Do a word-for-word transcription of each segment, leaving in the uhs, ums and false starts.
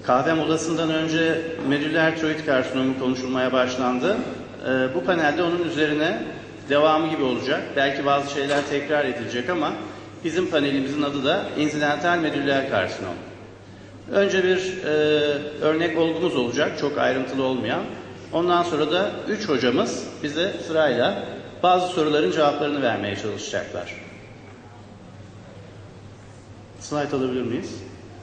kahve molasından önce medüller tiroid karsinomu konuşulmaya başlandı. E, bu panelde onun üzerine devamı gibi olacak. Belki bazı şeyler tekrar edilecek ama bizim panelimizin adı da insidental medüller karsinom. Önce bir e, örnek olgumuz olacak, çok ayrıntılı olmayan. Ondan sonra da üç hocamız bize sırayla bazı soruların cevaplarını vermeye çalışacaklar. Slide alabilir miyiz?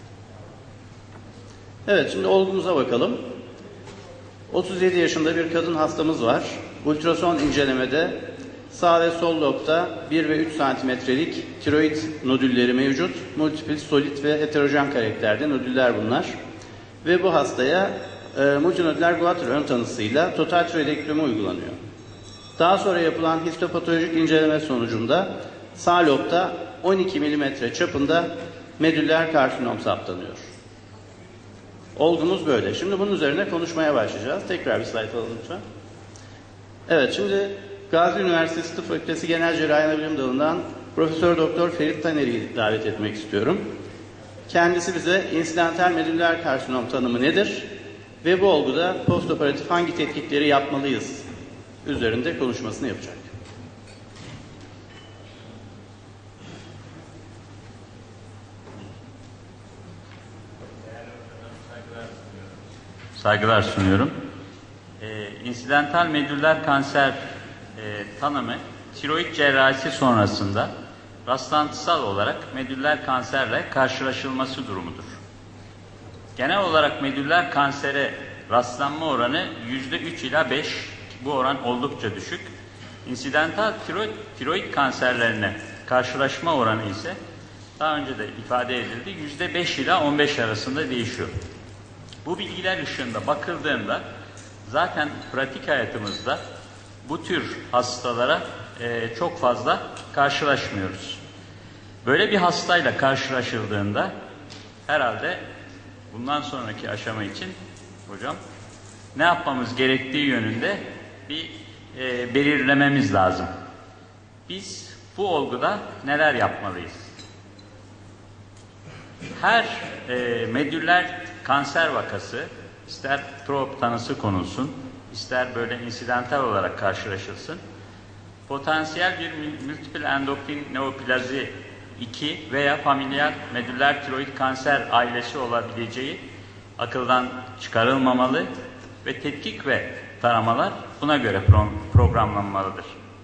Evet, şimdi olgumuza bakalım. otuz yedi yaşında bir kadın hastamız var. Ultrason incelemede sağ ve sol lobda bir ve üç santimetrelik tiroid nodülleri mevcut. Multiple, solid ve heterojen karakterde nodüller bunlar. Ve bu hastaya e, multinodüler guatr ön tanısıyla total tiroidektomi uygulanıyor. Daha sonra yapılan histopatolojik inceleme sonucunda sağ lobda on iki milimetre çapında medüller karsinom saptanıyor. Olgumuz böyle. Şimdi bunun üzerine konuşmaya başlayacağız. Tekrar bir slide alalım lütfen. Evet, şimdi Gazi Üniversitesi Tıp Fakültesi Genel Cerrahi Anabilim Dalı'ndan Profesör Doktor Ferit Taner'i davet etmek istiyorum. Kendisi bize insidental medüller karsinom tanımı nedir ve bu olguda postoperatif hangi tetkikleri yapmalıyız üzerinde konuşmasını yapacak. Saygılar sunuyorum. Ee, insidental medüller kanser e, tanımı tiroid cerrahisi sonrasında rastlantısal olarak medüller kanserle karşılaşılması durumudur. Genel olarak medüller kansere rastlanma oranı yüzde üç ila beş, bu oran oldukça düşük. İnsidental tiroid, tiroid kanserlerine karşılaşma oranı ise daha önce de ifade edildi, yüzde beş ila on beş arasında değişiyor. Bu bilgiler ışığında bakıldığında zaten pratik hayatımızda bu tür hastalara e, çok fazla karşılaşmıyoruz. Böyle bir hastayla karşılaşıldığında herhalde bundan sonraki aşama için hocam ne yapmamız gerektiği yönünde bir e, belirlememiz lazım. Biz bu olguda neler yapmalıyız? Her e, medüller kanser vakası ister prop tanısı konulsun, ister böyle insidental olarak karşılaşılsın, potansiyel bir multiple endokrin neoplazi iki veya familial medüller tiroid kanser ailesi olabileceği akıldan çıkarılmamalı ve tetkik ve taramalar buna göre pro programlanmalıdır.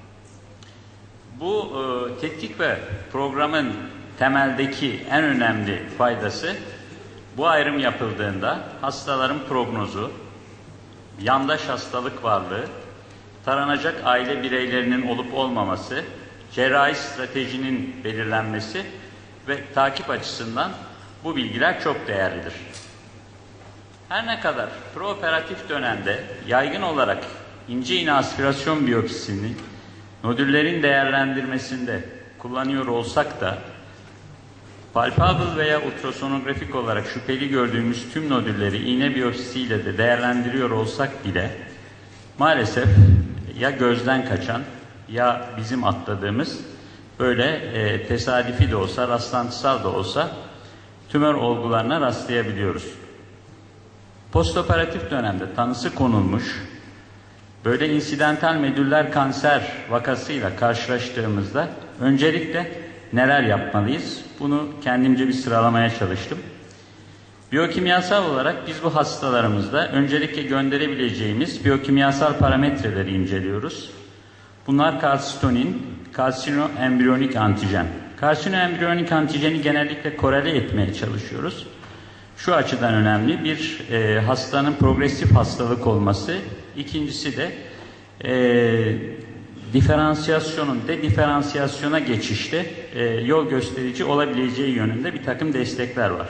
Bu e, tetkik ve programın temeldeki en önemli faydası, bu ayrım yapıldığında hastaların prognozu, yandaş hastalık varlığı, taranacak aile bireylerinin olup olmaması, cerrahi stratejinin belirlenmesi ve takip açısından bu bilgiler çok değerlidir. Her ne kadar preoperatif dönemde yaygın olarak ince iğne aspirasyon biyopsisini nodüllerin değerlendirmesinde kullanıyor olsak da, palpable veya ultrasonografik olarak şüpheli gördüğümüz tüm nodülleri iğne biyopsisiyle de değerlendiriyor olsak bile maalesef ya gözden kaçan ya bizim atladığımız böyle e, tesadüfi de olsa, rastlantısal da olsa tümör olgularına rastlayabiliyoruz. Postoperatif dönemde tanısı konulmuş böyle insidental medüller kanser vakasıyla karşılaştığımızda öncelikle neler yapmalıyız? Bunu kendimce bir sıralamaya çalıştım. Biyokimyasal olarak biz bu hastalarımızda öncelikle gönderebileceğimiz biyokimyasal parametreleri inceliyoruz. Bunlar kalsitonin, kalsinoembriyonik antijen. Kalsinoembriyonik antijeni genellikle korele etmeye çalışıyoruz. Şu açıdan önemli, bir e, hastanın progresif hastalık olması, ikincisi de e, diferansiyasyonun dediferansiyasyona geçişte e, yol gösterici olabileceği yönünde bir takım destekler var.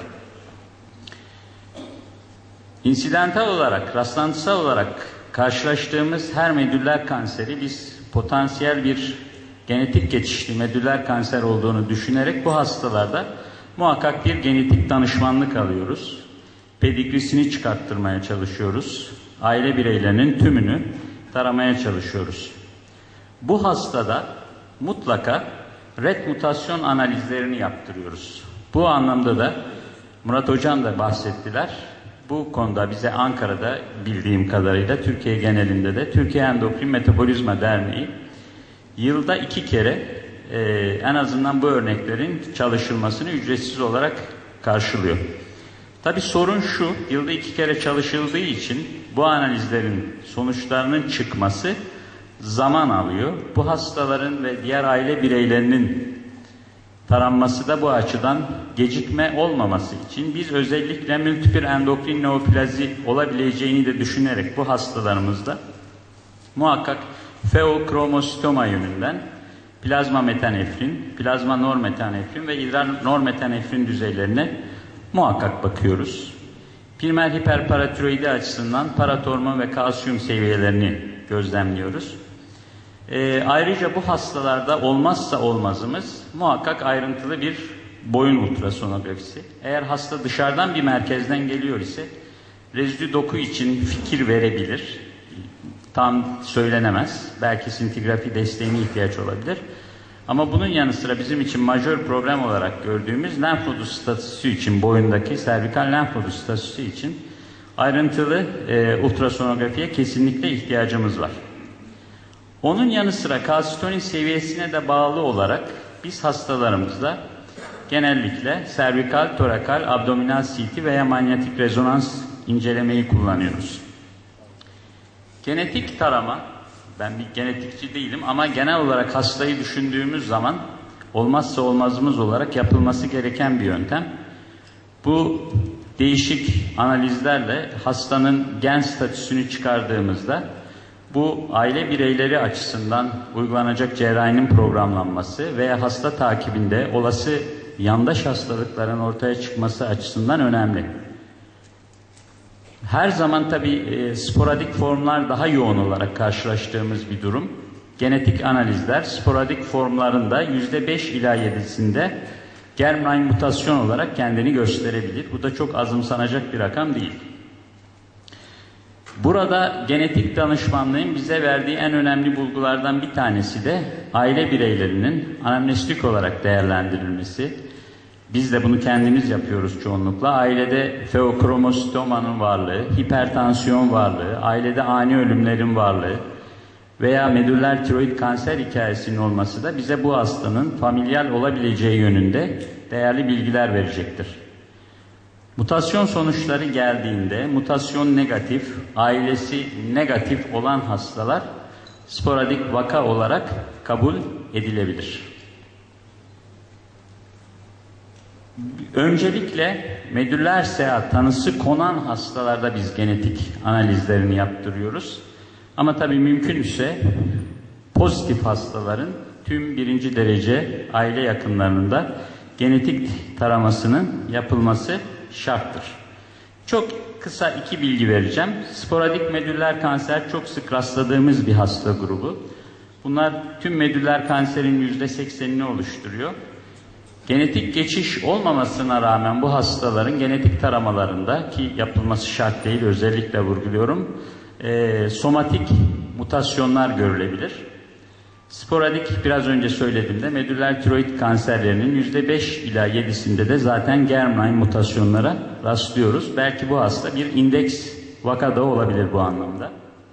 İnsidental olarak, rastlantısal olarak karşılaştığımız her medüller kanseri biz potansiyel bir genetik geçişli medüller kanser olduğunu düşünerek bu hastalarda muhakkak bir genetik danışmanlık alıyoruz. Pedigrisini çıkarttırmaya çalışıyoruz. Aile bireylerinin tümünü taramaya çalışıyoruz. Bu hastada mutlaka ret mutasyon analizlerini yaptırıyoruz. Bu anlamda da Murat Hocam da bahsettiler. bu konuda bize Ankara'da bildiğim kadarıyla Türkiye genelinde de Türkiye Endokrin Metabolizma Derneği yılda iki kere e, en azından bu örneklerin çalışılmasını ücretsiz olarak karşılıyor. Tabii sorun şu, yılda iki kere çalışıldığı için bu analizlerin sonuçlarının çıkması zaman alıyor. Bu hastaların ve diğer aile bireylerinin taranması da bu açıdan gecikme olmaması için biz özellikle multiple endokrin neoplazi olabileceğini de düşünerek bu hastalarımızda muhakkak feokromositoma yönünden plazma metanefrin, plazma normetanefrin ve idrar normetanefrin düzeylerine muhakkak bakıyoruz. Primer hiperparatiroidi açısından paratormon ve kalsiyum seviyelerini gözlemliyoruz. E, ayrıca bu hastalarda olmazsa olmazımız muhakkak ayrıntılı bir boyun ultrasonografisi. Eğer hasta dışarıdan bir merkezden geliyor ise rezidü doku için fikir verebilir. Tam söylenemez. Belki sintigrafi desteğine ihtiyaç olabilir. Ama bunun yanı sıra bizim için majör problem olarak gördüğümüz lenf nodu statüsü için, boyundaki servikal lenf nodu statüsü için ayrıntılı e, ultrasonografiye kesinlikle ihtiyacımız var. Onun yanı sıra kalsitonin seviyesine de bağlı olarak biz hastalarımızda genellikle servikal, torakal, abdominal C T veya manyetik rezonans incelemeyi kullanıyoruz. Genetik tarama, ben bir genetikçi değilim ama genel olarak hastayı düşündüğümüz zaman olmazsa olmazımız olarak yapılması gereken bir yöntem. Bu değişik analizlerle hastanın gen statüsünü çıkardığımızda bu aile bireyleri açısından uygulanacak cerrahinin programlanması veya hasta takibinde olası yandaş hastalıkların ortaya çıkması açısından önemli. Her zaman tabii e, sporadik formlar daha yoğun olarak karşılaştığımız bir durum. Genetik analizler sporadik formlarında yüzde beş ila yedisinde germline mutasyon olarak kendini gösterebilir. Bu da çok azımsanacak bir rakam değil. Burada genetik danışmanlığın bize verdiği en önemli bulgulardan bir tanesi de aile bireylerinin anamnestik olarak değerlendirilmesi. Biz de bunu kendimiz yapıyoruz çoğunlukla. Ailede feokromositomanın varlığı, hipertansiyon varlığı, ailede ani ölümlerin varlığı veya medüller tiroid kanser hikayesinin olması da bize bu hastanın familial olabileceği yönünde değerli bilgiler verecektir. Mutasyon sonuçları geldiğinde mutasyon negatif, ailesi negatif olan hastalar sporadik vaka olarak kabul edilebilir. Öncelikle medüller S A tanısı konan hastalarda biz genetik analizlerini yaptırıyoruz. Ama tabii mümkünse pozitif hastaların tüm birinci derece aile yakınlarının da genetik taramasının yapılması şarttır. Çok kısa iki bilgi vereceğim. Sporadik medüller kanser çok sık rastladığımız bir hasta grubu. Bunlar tüm medüller kanserin yüzde seksenini oluşturuyor. Genetik geçiş olmamasına rağmen bu hastaların genetik taramalarında, ki yapılması şart değil, özellikle vurguluyorum, e, somatik mutasyonlar görülebilir. Sporadik, biraz önce söylediğimde medüller tiroid kanserlerinin yüzde beş ila yedisinde de zaten germline mutasyonlara rastlıyoruz. Belki bu hasta bir indeks vaka da olabilir bu anlamda.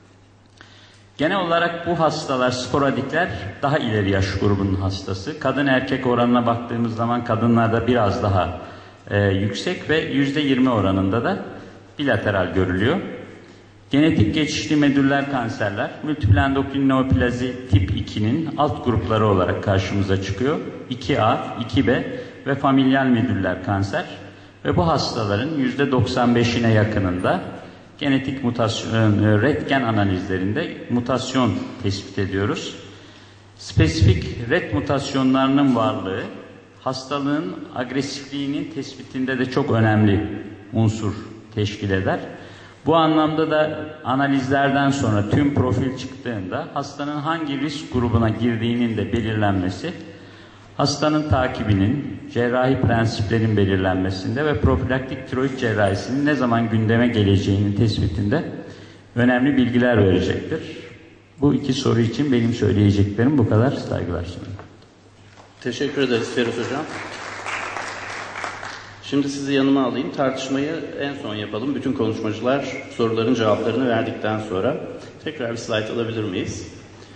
Genel olarak bu hastalar, sporadikler, daha ileri yaş grubunun hastası. Kadın erkek oranına baktığımız zaman kadınlarda biraz daha e, yüksek ve yüzde yirmi oranında da bilateral görülüyor. Genetik geçişli medüller kanserler, multiple endokrin neoplazi tip iki'nin alt grupları olarak karşımıza çıkıyor. iki A, iki B ve familial medüller kanser. Ve bu hastaların yüzde doksan beşine yakınında genetik mutasyon, rentgen analizlerinde mutasyon tespit ediyoruz. Spesifik ret mutasyonlarının varlığı hastalığın agresifliğinin tespitinde de çok önemli unsur teşkil eder. Bu anlamda da analizlerden sonra tüm profil çıktığında hastanın hangi risk grubuna girdiğinin de belirlenmesi, hastanın takibinin, cerrahi prensiplerin belirlenmesinde ve profilaktik tiroid cerrahisinin ne zaman gündeme geleceğinin tespitinde önemli bilgiler verecektir. Bu iki soru için benim söyleyeceklerim bu kadar. Saygılar sunuyorum. Teşekkür ederiz Ferit Hocam. Şimdi sizi yanıma alayım. Tartışmayı en son yapalım. Bütün konuşmacılar soruların cevaplarını verdikten sonra. Tekrar bir slide alabilir miyiz?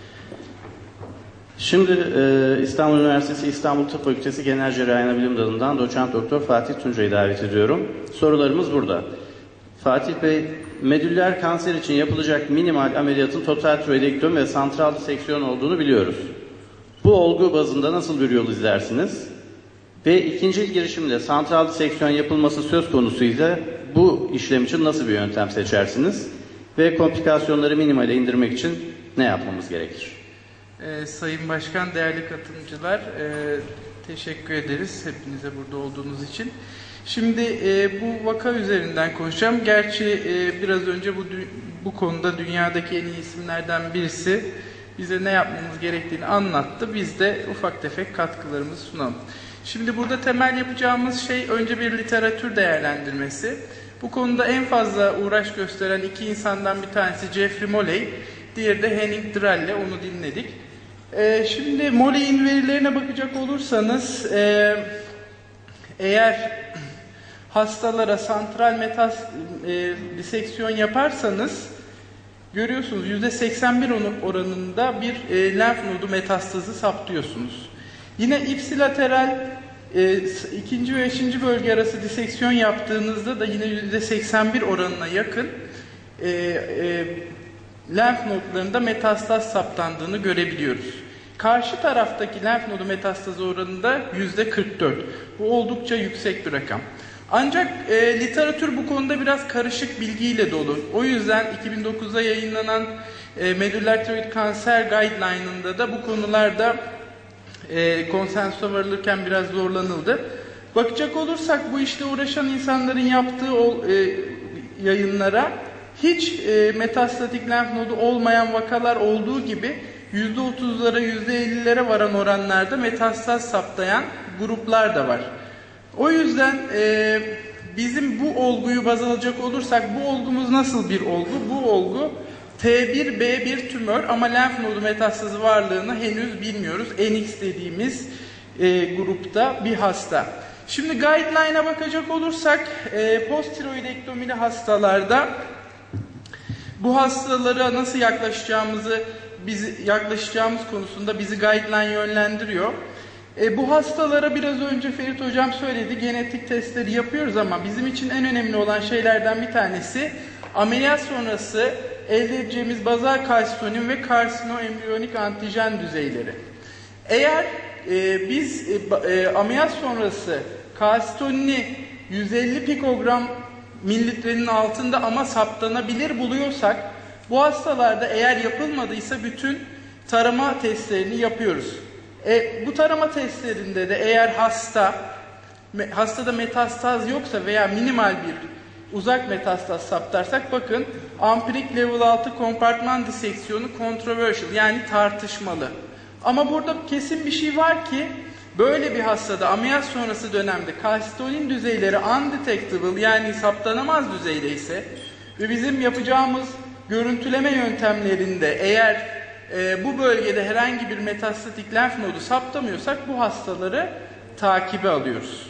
Şimdi e, İstanbul Üniversitesi İstanbul Tıp Fakültesi Genel Cerrahi Anabilim Dalı'ndan Doçent Doktor Fatih Tuncay'ı davet ediyorum. Sorularımız burada. Fatih Bey, medüller kanser için yapılacak minimal ameliyatın total tiroidektomi ve santral diseksiyon olduğunu biliyoruz. Bu olgu bazında nasıl bir yol izlersiniz? Ve ikinci girişimde santral diseksiyon yapılması söz konusuysa bu işlem için nasıl bir yöntem seçersiniz? Ve komplikasyonları minimale indirmek için ne yapmamız gerekir? Ee, Sayın Başkan, değerli katılımcılar, e, teşekkür ederiz hepinize burada olduğunuz için. Şimdi e, bu vaka üzerinden konuşacağım. Gerçi e, biraz önce bu bu konuda dünyadaki en iyi isimlerden birisi bize ne yapmamız gerektiğini anlattı. Biz de ufak tefek katkılarımızı sunalım. Şimdi burada temel yapacağımız şey önce bir literatür değerlendirmesi. Bu konuda en fazla uğraş gösteren iki insandan bir tanesi Jeffrey Moley, diğeri de Henning Dralle, onu dinledik. Ee, şimdi Moley'in verilerine bakacak olursanız, e, eğer hastalara santral metas e, diseksiyon yaparsanız, görüyorsunuz yüzde seksen bir oranında bir e, lenf nodu metastazı saptıyorsunuz. Yine ipsilateral e, ikinci ve üçüncü bölge arası diseksiyon yaptığınızda da yine yüzde seksen bir oranına yakın e, e, lenf nodlarında metastaz saptandığını görebiliyoruz. Karşı taraftaki lenf nodu metastazı oranında yüzde kırk dört. Bu oldukça yüksek bir rakam. Ancak e, literatür bu konuda biraz karışık bilgiyle dolu. O yüzden iki bin dokuzda yayınlanan e, medüller tiroid kanser guideline'ında da bu konularda e, konsensusa varılırken biraz zorlanıldı. Bakacak olursak bu işle uğraşan insanların yaptığı o, e, yayınlara hiç e, metastatik lenf nodu olmayan vakalar olduğu gibi yüzde otuzlara yüzde ellilere varan oranlarda metastaz saptayan gruplar da var. O yüzden e, bizim bu olguyu baz alacak olursak, bu olgumuz nasıl bir olgu? Bu olgu T bir B bir tümör ama lenf nodu metastazı varlığını henüz bilmiyoruz. N X dediğimiz e, grupta bir hasta. Şimdi guideline'a bakacak olursak e, posttiroidektomili hastalarda bu hastalara nasıl yaklaşacağımızı biz yaklaşacağımız konusunda bizi guideline yönlendiriyor. E, bu hastalara biraz önce Ferit Hocam söyledi, genetik testleri yapıyoruz ama bizim için en önemli olan şeylerden bir tanesi ameliyat sonrası elde edeceğimiz bazal kalsitonin ve karsinoembriyonik antijen düzeyleri. Eğer e, biz e, e, ameliyat sonrası kalsitonini yüz elli pikogram mililitrenin altında ama saptanabilir buluyorsak, bu hastalarda eğer yapılmadıysa bütün tarama testlerini yapıyoruz. E, bu tarama testlerinde de eğer hasta hastada metastaz yoksa veya minimal bir uzak metastaz saptarsak, bakın ampirik level altı kompartman diseksiyonu controversial, yani tartışmalı. Ama burada kesin bir şey var ki böyle bir hastada ameliyat sonrası dönemde kalsitonin düzeyleri undetectable, yani saptanamaz düzeyde ise ve bizim yapacağımız görüntüleme yöntemlerinde eğer e, bu bölgede herhangi bir metastatik lenf nodu saptamıyorsak bu hastaları takibe alıyoruz.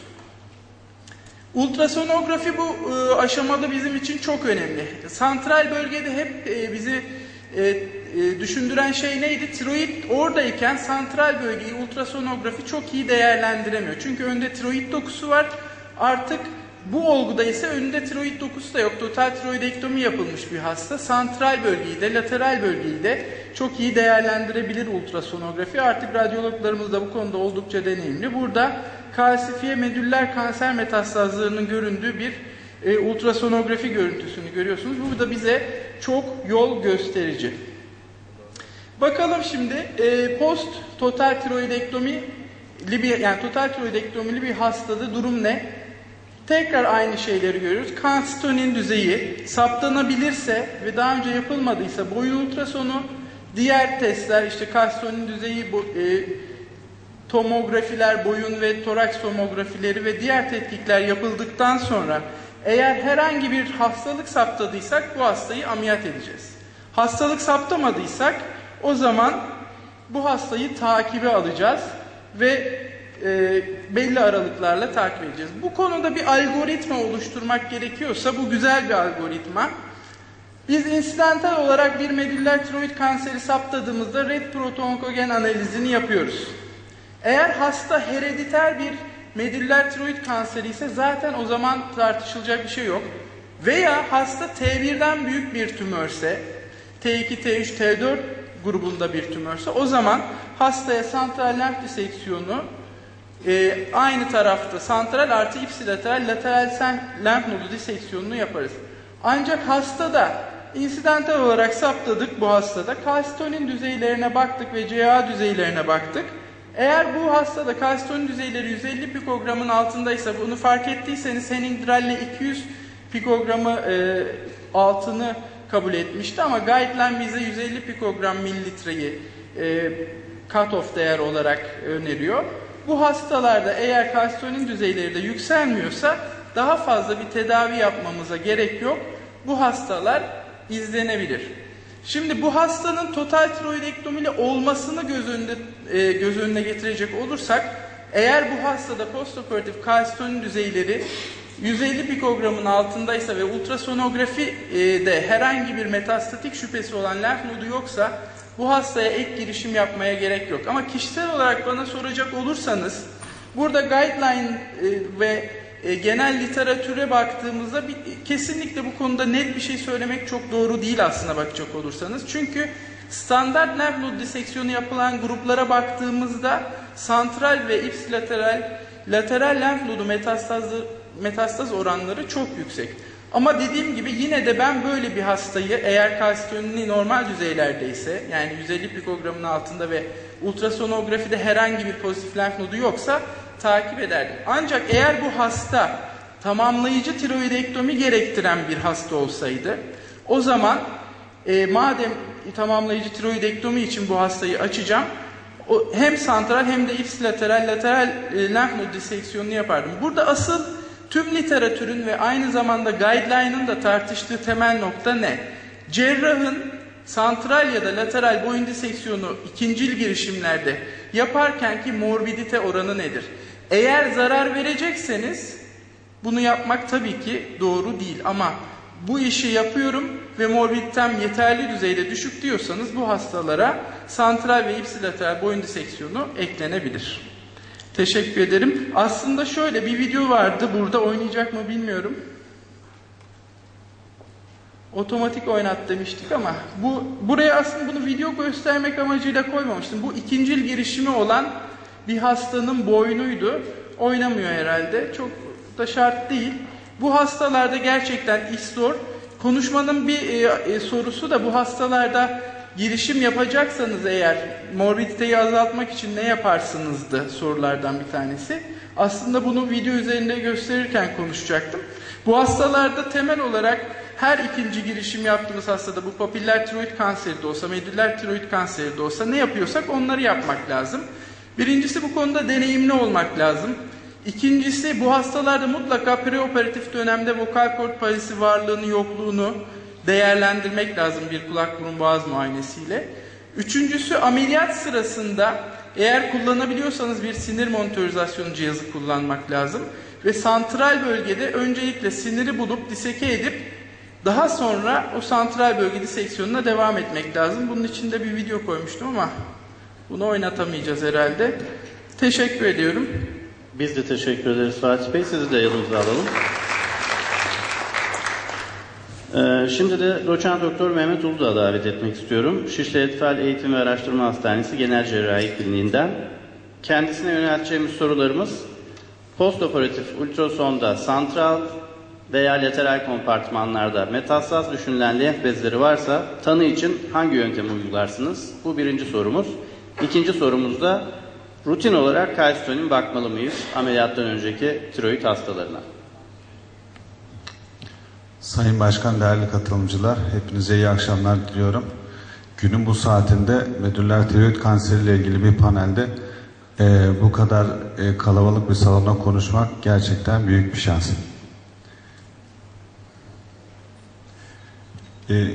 Ultrasonografi bu e, aşamada bizim için çok önemli. Santral bölgede hep e, bizi e, e, düşündüren şey neydi? Tiroid oradayken santral bölgeyi ultrasonografi çok iyi değerlendiremiyor. Çünkü önde tiroid dokusu var. Artık bu olguda ise önünde tiroid dokusu da yok. Total tiroidektomi yapılmış bir hasta. Santral bölgeyi de lateral bölgeyi de çok iyi değerlendirebilir ultrasonografi. Artık radyologlarımız da bu konuda oldukça deneyimli. Burada kalsifiye medüller kanser metastazlarının göründüğü bir e, ultrasonografi görüntüsünü görüyorsunuz. Bu da bize çok yol gösterici. Bakalım şimdi e, post total tiroidektomi yani total tiroidektomili bir hastada durum ne? Tekrar aynı şeyleri görüyoruz. Kalsitonin düzeyi saptanabilirse ve daha önce yapılmadıysa boyun ultrasonu, diğer testler işte kalsitonin düzeyi, e, tomografiler, boyun ve toraks tomografileri ve diğer tetkikler yapıldıktan sonra eğer herhangi bir hastalık saptadıysak bu hastayı ameliyat edeceğiz. Hastalık saptamadıysak o zaman bu hastayı takibe alacağız ve e, belli aralıklarla takip edeceğiz. Bu konuda bir algoritma oluşturmak gerekiyorsa bu güzel bir algoritma. Biz insidental olarak bir medüller tiroid kanseri saptadığımızda red proto-onkogen analizini yapıyoruz. Eğer hasta herediter bir medüller tiroid kanseri ise zaten o zaman tartışılacak bir şey yok. Veya hasta T birden büyük bir tümörse, T iki, T üç, T dört grubunda bir tümörse o zaman hastaya santral lenf diseksiyonu e, aynı tarafta santral artı ipsilateral lateral lenf nodu diseksiyonunu yaparız. Ancak hastada insidental olarak saptadık, bu hastada kalsitonin düzeylerine baktık ve C A düzeylerine baktık. Eğer bu hastada kalsitonin düzeyleri yüz elli pikogramın altındaysa, bunu fark ettiyseniz Henning Dralle iki yüz pikogramı e, altını kabul etmişti ama guideline bize yüz elli pikogram mililitreyi e, cut-off değer olarak öneriyor. Bu hastalarda eğer kalsitonin düzeyleri de yükselmiyorsa daha fazla bir tedavi yapmamıza gerek yok. Bu hastalar izlenebilir. Şimdi bu hastanın total tiroidektomili olmasını göz önünde e, göz önüne getirecek olursak, eğer bu hastada postoperatif kalsitonin düzeyleri yüz elli pikogramın altındaysa ve ultrasonografi e, de herhangi bir metastatik şüphesi olan lenf nodu yoksa bu hastaya ek girişim yapmaya gerek yok. Ama kişisel olarak bana soracak olursanız, burada guideline e, ve e, genel literatüre baktığımızda bir, kesinlikle bu konuda net bir şey söylemek çok doğru değil aslına bakacak olursanız. Çünkü standart lenf nod diseksiyonu yapılan gruplara baktığımızda santral ve ipsilateral lateral lenf nodu metastazı metastaz oranları çok yüksek. Ama dediğim gibi yine de ben böyle bir hastayı, eğer kalsitonini normal düzeylerdeyse, yani yüz elli pikogramın altında ve ultrasonografide herhangi bir pozitif lenf nodu yoksa takip ederdim. Ancak eğer bu hasta tamamlayıcı tiroidektomi gerektiren bir hasta olsaydı, o zaman e, madem tamamlayıcı tiroidektomi için bu hastayı açacağım, o, hem santral hem de ipsilateral lateral e, lenf nod diseksiyonunu yapardım. Burada asıl tüm literatürün ve aynı zamanda guideline'ın da tartıştığı temel nokta ne? Cerrahın santral ya da lateral boyun diseksiyonu ikincil girişimlerde yaparkenki morbidite oranı nedir? Eğer zarar verecekseniz bunu yapmak tabii ki doğru değil, ama bu işi yapıyorum ve morbiditem yeterli düzeyde düşük diyorsanız bu hastalara santral ve ipsilateral boyun diseksiyonu eklenebilir. Teşekkür ederim. Aslında şöyle bir video vardı. Burada oynayacak mı bilmiyorum. Otomatik oynat demiştik ama bu buraya aslında bunu video göstermek amacıyla koymamıştım. Bu ikincil girişimi olan bir hastanın boynuydu. Oynamıyor herhalde. Çok da şart değil. Bu hastalarda gerçekten iş zor. Konuşmanın bir e, e, sorusu da bu hastalarda girişim yapacaksanız eğer morbiditeyi azaltmak için ne yaparsınızdı sorulardan bir tanesi. Aslında bunu video üzerinde gösterirken konuşacaktım. Bu hastalarda temel olarak her ikinci girişim yaptığımız hastada, bu papiller tiroid kanseri de olsa, medüller tiroid kanseri de olsa, ne yapıyorsak onları yapmak lazım. Birincisi, bu konuda deneyimli olmak lazım. İkincisi, bu hastalarda mutlaka preoperatif dönemde vokal kort parezi varlığını yokluğunu değerlendirmek lazım bir kulak burun boğaz muayenesiyle. Üçüncüsü, ameliyat sırasında eğer kullanabiliyorsanız bir sinir monitorizasyonu cihazı kullanmak lazım. Ve santral bölgede öncelikle siniri bulup diseke edip daha sonra o santral bölge diseksiyonuna devam etmek lazım. Bunun için de bir video koymuştum ama bunu oynatamayacağız herhalde. Teşekkür ediyorum. Biz de teşekkür ederiz Fatih Bey. Sizi de yanımıza alalım. Ee, şimdi de doçent doktor Mehmet Uludağ'ı davet etmek istiyorum. Şişli Etfel Eğitim ve Araştırma Hastanesi Genel Cerrahi Kliniğinden. Kendisine yönelteceğimiz sorularımız postoperatif ultrasonda santral veya lateral kompartmanlarda metastaz düşünülen lenf bezleri varsa tanı için hangi yöntemi uygularsınız? Bu birinci sorumuz. İkinci sorumuz da rutin olarak kalsitonin bakmalı mıyız ameliyattan önceki tiroid hastalarına? Sayın Başkan, değerli katılımcılar, hepinize iyi akşamlar diliyorum. Günün bu saatinde medüller tiroid kanseriyle ilgili bir panelde e, bu kadar e, kalabalık bir salonda konuşmak gerçekten büyük bir şans. E,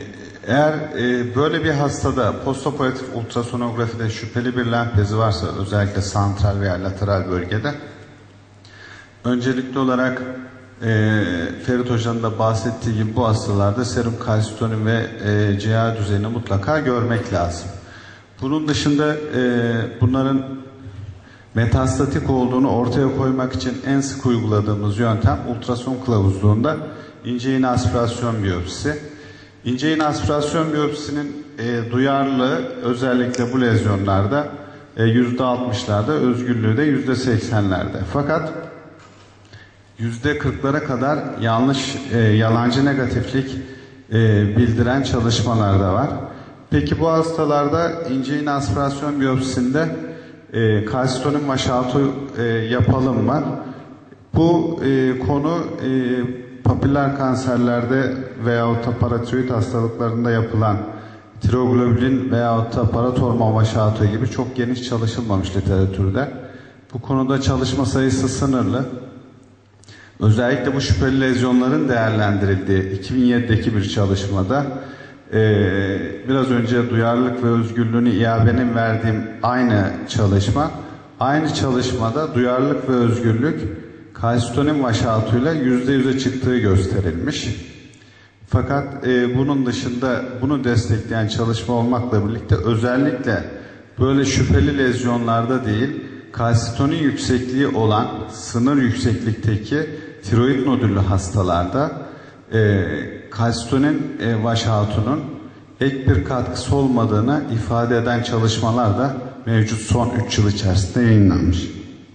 Eğer e, böyle bir hastada postoperatif ultrasonografide şüpheli bir lenf bezi varsa, özellikle santral veya lateral bölgede, öncelikli olarak e, Ferit Hoca'nın da bahsettiği gibi bu hastalarda serum kalsitonin ve e, C A düzeyini mutlaka görmek lazım. Bunun dışında e, bunların metastatik olduğunu ortaya koymak için en sık uyguladığımız yöntem ultrason kılavuzluğunda ince iğne aspirasyon biyopsisi. İnce iğne aspirasyon biyopsisinin e, duyarlılığı özellikle bu lezyonlarda e, yüzde altmışlarda, özgürlüğü de yüzde seksenlerde. Fakat yüzde kırklara kadar yanlış, e, yalancı negatiflik e, bildiren çalışmalar da var. Peki bu hastalarda ince iğne aspirasyon biyopsisinde e, kalsitonin vaşato e, yapalım mı? Bu e, konu e, papiller kanserlerde veyahut da paratiroid hastalıklarında yapılan tiroglobulin veyahut da paratormon vaşato gibi çok geniş çalışılmamış literatürde. Bu konuda çalışma sayısı sınırlı. Özellikle bu şüpheli lezyonların değerlendirildiği iki bin yedideki bir çalışmada e, biraz önce duyarlılık ve özgürlüğünü İ A B'nin verdiğim aynı çalışma, aynı çalışmada duyarlılık ve özgürlük kalsitonin vaşatıyla yüzde yüze çıktığı gösterilmiş. Fakat e, bunun dışında bunu destekleyen çalışma olmakla birlikte özellikle böyle şüpheli lezyonlarda değil, kalsitonin yüksekliği olan sınır yükseklikteki tiroid nodüllü hastalarda e, kalsitonin e, vaşatunun ek bir katkısı olmadığını ifade eden çalışmalar da mevcut son üç yıl içerisinde yayınlanmış.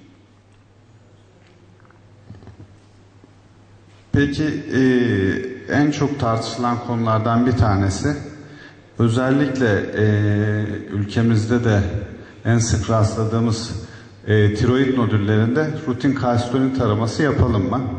Peki e, en çok tartışılan konulardan bir tanesi, özellikle e, ülkemizde de en sık rastladığımız e, tiroid nodüllerinde rutin kalsitonin taraması yapalım mı?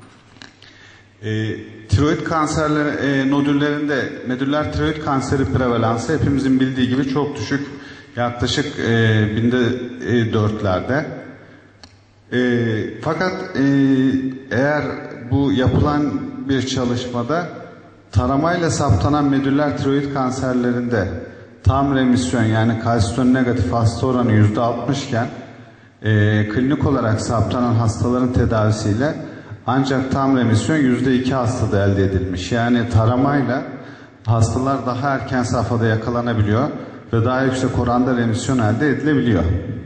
E, tiroid kanserleri e, nodüllerinde medüller tiroid kanseri prevalansı hepimizin bildiği gibi çok düşük, yaklaşık e, binde e, dörtlerde. E, fakat e, eğer bu yapılan bir çalışmada taramayla saptanan medüller tiroid kanserlerinde tam remisyon, yani kalsitonin negatif hasta oranı yüzde altmış iken e, klinik olarak saptanan hastaların tedavisiyle ancak tam remisyon yüzde iki hastada elde edilmiş. Yani taramayla hastalar daha erken safhada yakalanabiliyor ve daha yüksek oranda remisyon elde edilebiliyor.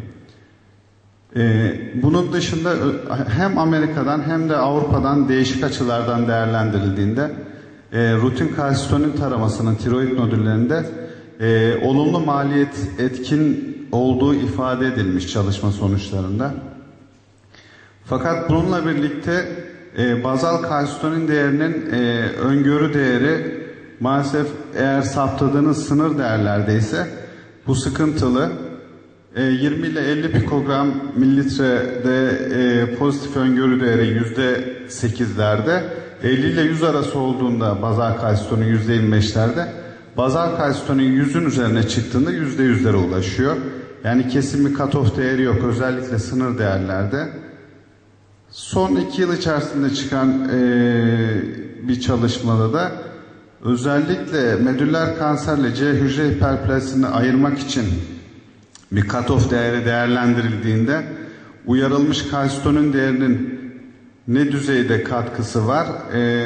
Ee, bunun dışında hem Amerika'dan hem de Avrupa'dan değişik açılardan değerlendirildiğinde e, rutin kalsitonin taramasının tiroid nodüllerinde e, olumlu maliyet etkin olduğu ifade edilmiş çalışma sonuçlarında. Fakat bununla birlikte e, bazal kalsitonin değerinin e, öngörü değeri maalesef eğer saptadığınız sınır değerlerdeyse bu sıkıntılı. yirmi ile elli pikogram mililitrede e, pozitif öngörü değeri yüzde sekizlerde, elli ile yüz arası olduğunda bazal kalsitonin yüzde yirmi beşlerde, bazal kalsitonin yüzün üzerine çıktığında yüzde yüzlere ulaşıyor. Yani kesin bir cutoff değeri yok, özellikle sınır değerlerde. Son iki yıl içerisinde çıkan e, bir çalışmada da özellikle medüller kanserle C hücre hiperplasisini ayırmak için bir cutoff değeri değerlendirildiğinde uyarılmış kalsitonin değerinin ne düzeyde katkısı var? E,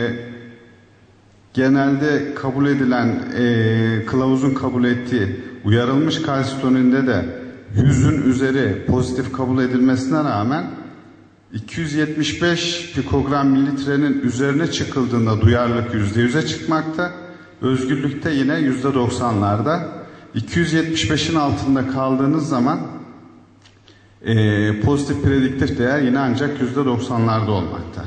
genelde kabul edilen, e, kılavuzun kabul ettiği uyarılmış kalsitoninde de yüzün üzeri pozitif kabul edilmesine rağmen iki yüz yetmiş beş pikogram mililitrenin üzerine çıkıldığında duyarlılık yüzde yüze çıkmakta, özgürlükte yine yüzde doksanlarda. iki yüz yetmiş beşin altında kaldığınız zaman e, pozitif prediktif değer yine ancak yüzde doksanlarda olmakta.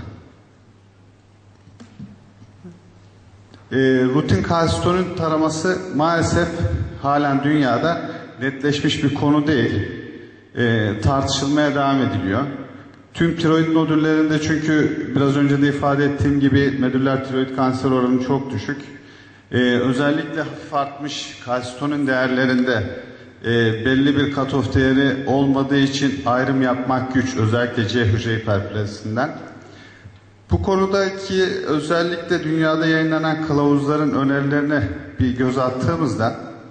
E, rutin kalsitonin taraması maalesef halen dünyada netleşmiş bir konu değil. E, tartışılmaya devam ediliyor. Tüm tiroid nodüllerinde, çünkü biraz önce de ifade ettiğim gibi medüller tiroid kanser oranı çok düşük. Ee, özellikle hafif artmış kalsitonin değerlerinde e, belli bir cutoff değeri olmadığı için ayrım yapmak güç, özellikle C hücre hiperplazisinden. Bu konudaki özellikle dünyada yayınlanan kılavuzların önerilerine bir göz attığımızda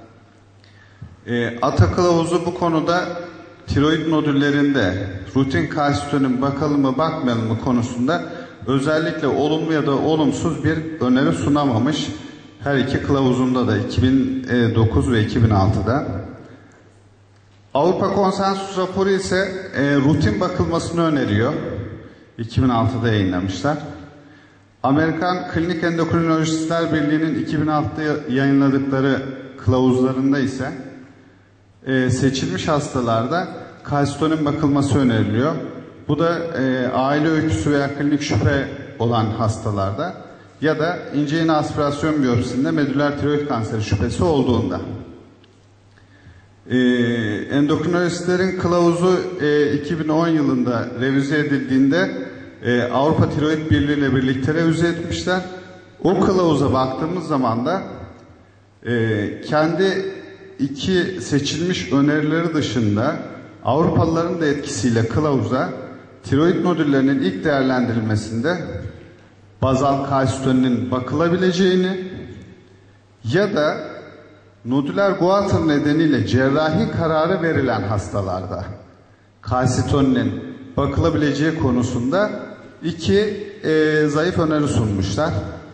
e, ATA kılavuzu bu konuda tiroid nodüllerinde rutin kalsitonin bakalım mı bakmayalım mı konusunda özellikle olumlu ya da olumsuz bir öneri sunamamış. Her iki kılavuzunda da iki bin dokuz ve iki bin altıda. Avrupa Konsensus raporu ise e, rutin bakılmasını öneriyor. iki bin altıda yayınlamışlar. Amerikan Klinik Endokrinolojistler Birliği'nin iki bin altıda yayınladıkları kılavuzlarında ise e, seçilmiş hastalarda kalsitonin bakılması öneriliyor. Bu da e, aile öyküsü veya klinik şüphe olan hastalarda ya da ince iğne aspirasyon biyopsisinde medüler tiroid kanseri şüphesi olduğunda. Ee, endokrinolojistlerin kılavuzu e, iki bin on yılında revize edildiğinde e, Avrupa Tiroid Birliği ile birlikte revize etmişler. O kılavuza baktığımız zaman da e, kendi iki seçilmiş önerileri dışında Avrupalıların da etkisiyle kılavuza tiroid nodüllerinin ilk değerlendirilmesinde bazal kalsitoninin bakılabileceğini ya da nodüler goiter nedeniyle cerrahi kararı verilen hastalarda kalsitoninin bakılabileceği konusunda iki e, zayıf öneri sunmuşlar.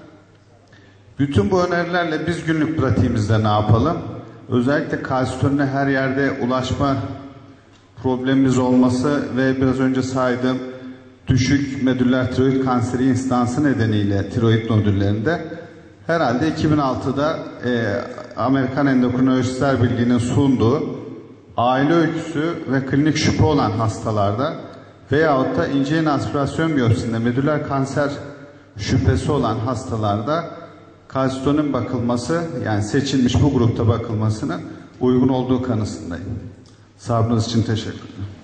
Bütün bu önerilerle biz günlük pratiğimizde ne yapalım? Özellikle kalsitonine her yerde ulaşma problemimiz olması ve biraz önce saydığım düşük medüller tiroid kanseri instansı nedeniyle tiroid nodüllerinde herhalde iki bin altıda e, Amerikan Endokrinolojistler Birliği'nin sunduğu aile öyküsü ve klinik şüphe olan hastalarda veyahut da ince iğne aspirasyon biyopsisinde medüler kanser şüphesi olan hastalarda kalsitonin bakılması, yani seçilmiş bu grupta bakılmasının uygun olduğu kanısındayım. Sabrınız için teşekkür ederim.